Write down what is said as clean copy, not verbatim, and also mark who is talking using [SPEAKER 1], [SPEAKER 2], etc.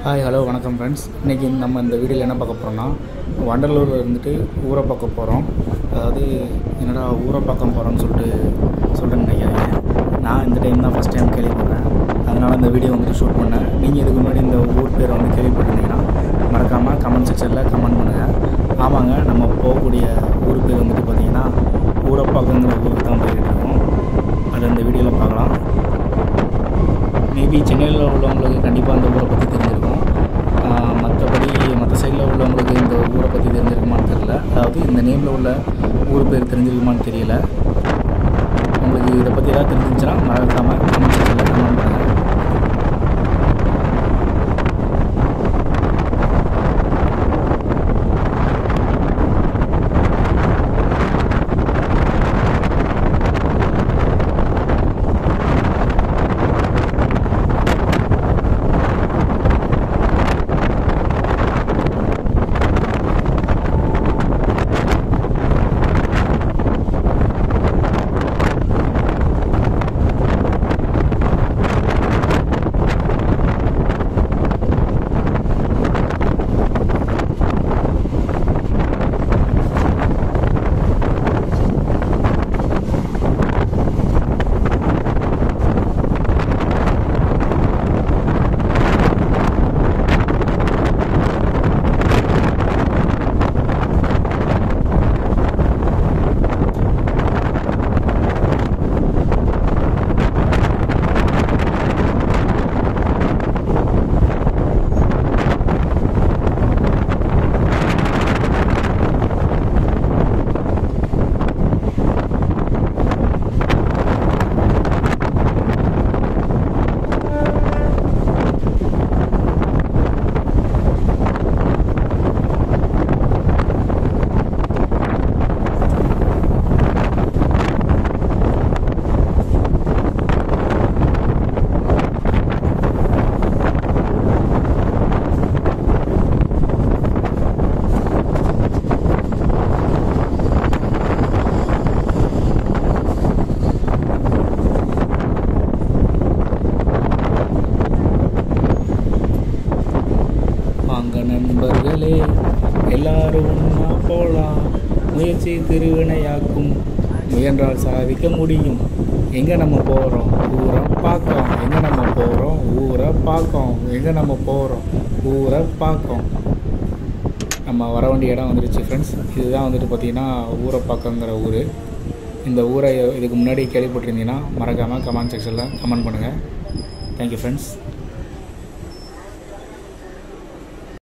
[SPEAKER 1] Hi hello வணக்கம் friends. இன்றைக்கி நம்ம இந்த வீடியோவில் என்ன பார்க்க போகிறோம்னா, வண்டலூரில் இருந்துட்டு ஊரப்பாக்கம் போகிறோம். அதாவது என்னடா ஊரப்பாக்கம் போகிறோன்னு சொல்கிறேன்னு நினைக்காதீங்க. நான் இந்த டைம் தான் ஃபஸ்ட் டைம் கேள்விப்படுறேன். அதனால் இந்த வீடியோ ஷூட் பண்ணேன். நீங்கள் இதுக்கு முன்னாடி இந்த ஊர் பேரை கேள்விப்பட்டிருந்தீங்கன்னா மறக்காமல் கமெண்ட் செக்ஷனில் கமெண்ட் பண்ணுங்கள். ஆமாங்க, நம்ம போகக்கூடிய ஊர் பேர் பார்த்திங்கன்னா ஊரப்பாக்கங்கிற ஊருக்கு தான் போய்கிட்டு இருக்கோம். அதை இந்த வீடியோவில் பார்க்கலாம். மேபி சென்னையில் உள்ளவங்களுக்கு கண்டிப்பாக அந்த ஊரை பற்றி தெரிஞ்சிருக்கும். மற்றபடி மற்ற சைடில் உள்ளவங்களுக்கு இந்த ஊரை பற்றி தெரிஞ்சிருக்குமான்னு தெரியல. அதாவது இந்த நேமில் உள்ள ஊர் பேர் தெரிஞ்சிருக்குமான்னு தெரியல. உங்களுக்கு இதை பற்றி ஏதாவது தெரிஞ்சிருந்துச்சுன்னா மறக்காமல் கமெண்ட் செக்ஷனில் கமெண்ட் பண்ணுங்கள். நண்பர்களே, எல்லாரும் ஒன்றா போகலாம். முயற்சி திருவினையாக்கும், முயன்றால் சாதிக்க முடியும். எங்கே நம்ம போகிறோம்? ஊரப்பாக்கம். எங்கே நம்ம போகிறோம்? ஊரப்பாக்கம். எங்கே நம்ம போகிறோம்? ஊரப்பாக்கம். நம்ம வர வேண்டிய இடம் வந்துடுச்சு ஃப்ரெண்ட்ஸ். இதுதான் பார்த்திங்கன்னா ஊரப்பாக்கங்கிற ஊர். இந்த ஊரை இதுக்கு முன்னாடி கேள்விப்பட்டிருந்தீங்கன்னா மறக்காமல் கமெண்ட் செக்ஷனில் கமெண்ட் பண்ணுங்கள். Thank you friends.